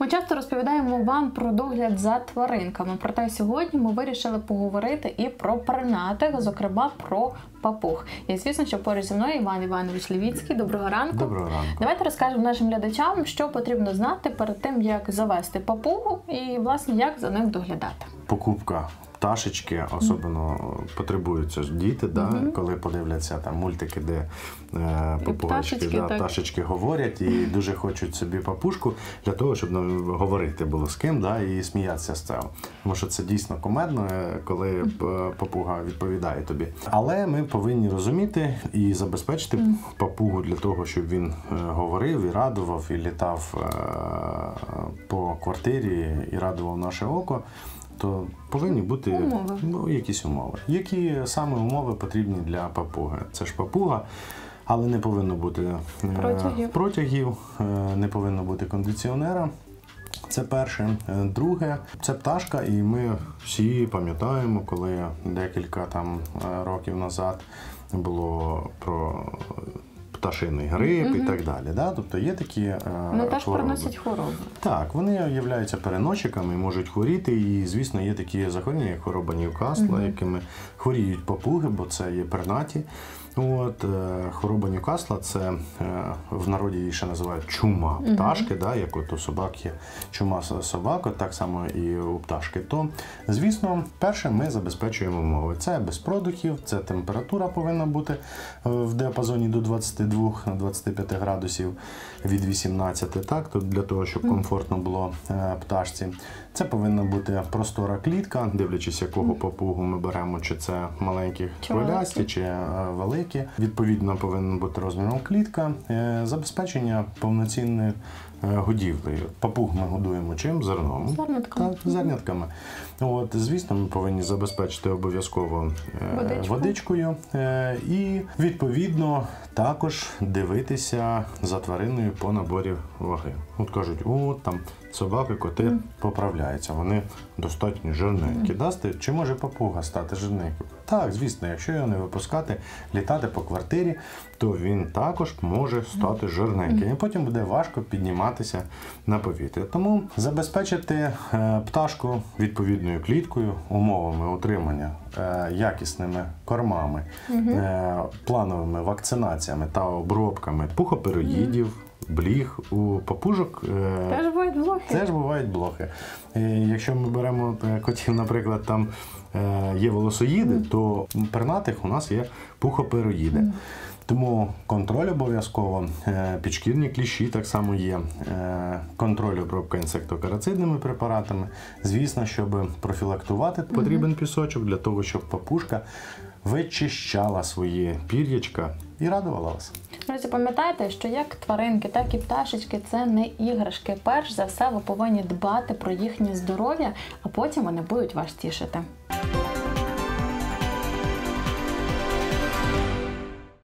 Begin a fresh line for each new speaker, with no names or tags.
Ми часто розповідаємо вам про догляд за тваринками, проте сьогодні ми вирішили поговорити і про пернатих, зокрема про папуг. І звісно, що поруч зі мною Іван Іванович Левіцький. Доброго ранку.
Доброго ранку.
Давайте розкажемо нашим глядачам, що потрібно знати перед тим, як завести папугу і, власне, як за ним доглядати.
Покупка пташечки, особливо потребуються ж діти, коли подивляться там мультики, де попугайчики, пташечки говорять і дуже хочуть собі папушку для того, щоб говорити було з ким, і сміятися з цього. Тому що це дійсно кумедно, коли папуга відповідає тобі. Але ми повинні розуміти і забезпечити папугу для того, щоб він говорив і радував, і літав по квартирі і радував наше око. То повинні бути якісь умови. Які саме умови потрібні для папуги? Це ж папуга, але не повинно бути протягів, не повинно бути кондиціонера. Це перше. Друге, це пташка, і ми всі пам'ятаємо, коли декілька років назад було про пташиний грип і так далі. Тобто є такі
вони теж приносять хвороби.
Так, вони являються переносчиками, можуть хворіти. І, звісно, є такі захворювання, як хвороба Ньюкасла, якими хворіють папуги, бо це є пернаті. Хвороба Ньюкасла – це в народі її ще називають чума пташки, як от у собак є чума собак, так само і у пташки. То, звісно, перше ми забезпечуємо умови. Це без продухів, це температура повинна бути в діапазоні до 22-25 градусів від 18, для того, щоб комфортно було пташці. Це повинна бути простора клітка, дивлячись, якого папугу ми беремо, чи це маленькі хвилясті, чи великі. Відповідно, повинна бути розміром клітка. Забезпечення повноцінної годівлею. Папуг ми годуємо чим? Зерном. Зернятками. Звісно, ми повинні забезпечити обов'язково водичкою. І, відповідно, також дивитися за твариною по наборі ваги. Кажуть, там собаки, коти поправляються, вони достатньо жирненькі. Чи може папуга стати жирненьким? Так, звісно, якщо його не випускати, літати по квартирі, то він також може стати жирненьким. І потім буде важко підніматися на повітря. Тому забезпечити пташку відповідною кліткою, умовами утримання, якісними кормами, плановими вакцинаціями та обробками пухопероїдів, бліг. У папужок теж бувають блохи. Якщо ми беремо котів, наприклад, там є волосоїди, то у пернатих у нас є пухопероїди. Тому контроль обов'язково, підшкірні кліщі так само є, контроль обробка інсектокарицидними препаратами. Звісно, щоб профілактувати, потрібен пісочок для того, щоб папушка вичищала свої пір'ячка і радувала вас.
Друзі, пам'ятайте, що як тваринки, так і пташечки – це не іграшки. Перш за все, ви повинні дбати про їхнє здоров'я, а потім вони будуть вас тішити.